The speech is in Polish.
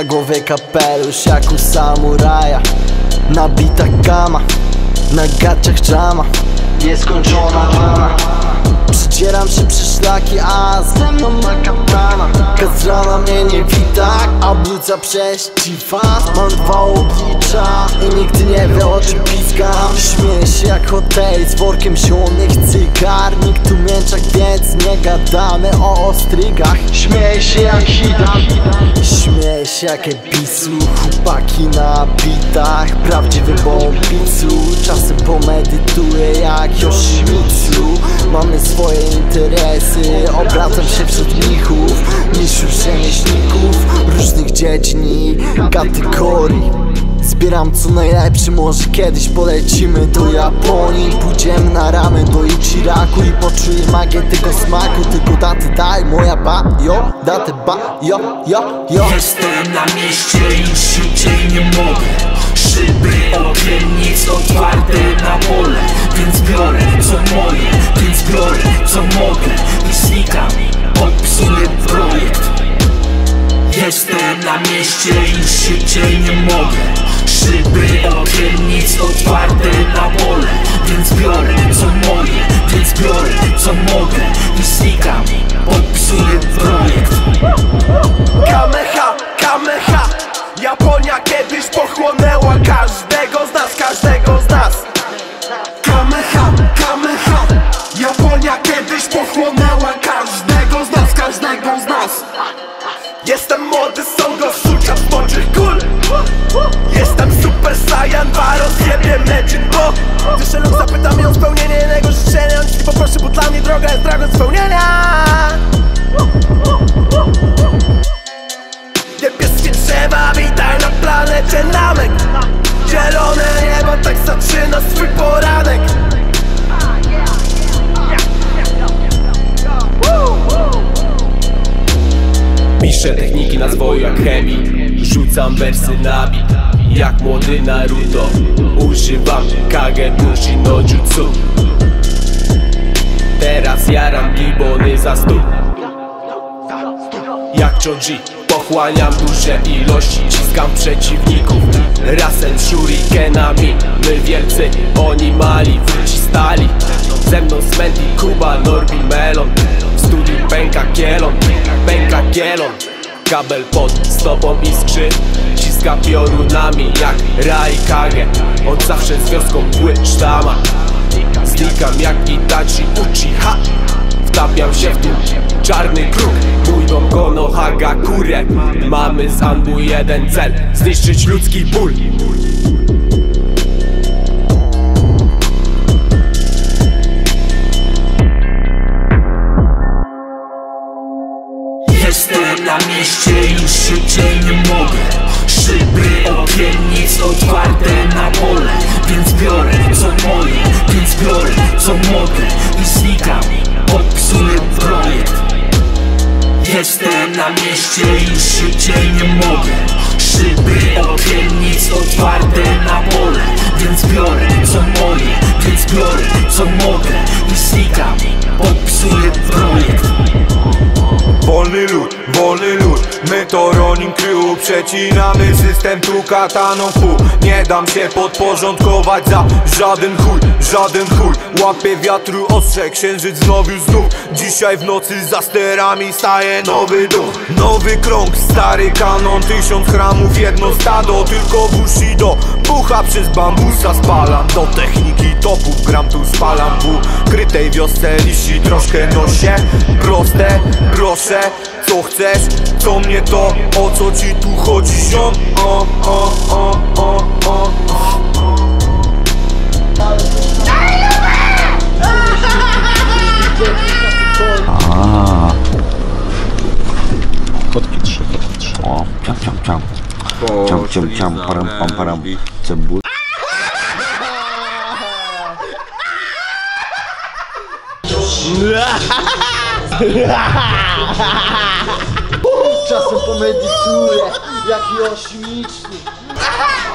Na głowie kapelusz jak u samuraja, nabita gama, na gaciach dżama. Nieskończona rana. Przedzieram się przez szlaki, a ze mną ma katana. Kazrana mnie nie wita, a bluza prześciwa. Mam dwa oblicza i nigdy nie wie, o czym piskam. Śmieję się jak hotel z workiem zielonych cygar. Nikt tu mięczak, więc nie gadamy o ostrygach. Śmieję się jak Hidan, śmieję się jak Ebisu. Chłopaki na bitach, prawdziwy bombicu. Czasem pomedytuję jak Yoshimitsu. Mamy swoje interesy, obracam się wśród mnichów, mistrzów rzemieślników różnych dziedzin i kategorii. Zbieram co najlepsze, może kiedyś polecimy do Japonii. Pójdziemy na ramen do Ichiraku i poczuję magię tego smaku. Tylko datę daj, moja yo, datę yo. Jestem na mieście i szybciej nie mogę. Szyby okiennic otwarte na pole. Więc biorę co moje, więc biorę co mogę i znikam, popsuję projekt. Jestem na mieście i szybciej nie mogę. Szyby okiennic otwarte na pole. Więc biorę co moje, więc biorę co mogę i znikam, popsuję projekt. Kameha, kameha. Japonia kiedyś pochłonęła każdego z nas, każdego z nas. Kameha, kameha. Japonia kiedyś pochłonęła każdego z nas, każdego z nas. Jestem młody, są go sucia z moczych kul. Jestem Super Saiyan 2, rozjebie Mechin, bo gdy Shelong zapyta mnie o spełnienie jednego życzenia, on ci poproszę, bo dla mnie droga jest drogą spełnienia. Niebieskie drzewa, witaj na planecie Namek. Zielone niebo, tak zaczyna swój poranek. Piszę techniki na zwoju jak chemik, rzucam wersy na beat jak młody Naruto. Używam Kagebushi no jutsu. Teraz jaram gibony za stół jak Choji. Pochłaniam duże ilości, ciskam przeciwników razem z shurikenami. My wielcy, oni mali, wróci stali. Ze mną Smenty, Kuba, Norbi, Melon. W studiu pęka kielon, pęka kielon. Kabel pod stopą iskrzy, ciska piorunami jak Raikage. Od zawsze z wioską mgły sztama. Znikam jak Itachi Uchiha. Wtapiam się w dół, czarny kruk. Mój dom Kono Hagakure. Mamy z Anbu jeden cel, zniszczyć ludzki ból. Jestem na mieście i szybciej nie mogę. Szyby okiennic otwarte na pole. Więc biorę co moje, więc biorę co mogę i znikam, popsuję projekt. Jestem na mieście i szybciej nie mogę. Szyby okiennic otwarte na pole. Więc biorę co moje, więc biorę co mogę i znikam, popsuję projekt. Wolny lud, my to Ronin Crew. Przecinamy system tu kataną w pół. Nie dam się podporządkować za żaden chuj, żaden chuj. Łapie wiatru ostrze, księżyc znów. Dzisiaj w nocy za sterami staje nowy duch. Nowy krąg, stary kanon, 1000 chramów, jedno stado. Tylko Bushido, bucha przez bambusa spalam. Do techniki topów gram, tu spalam w ukrytej wiosce liści. Troszkę nosie, proste, proszę. Co chcesz, co mnie to, o co ci tu chodzi, ziom? Kotki 3. O, ciam, param, cebul. Czasem pomedytuję jak Yoshimitsu.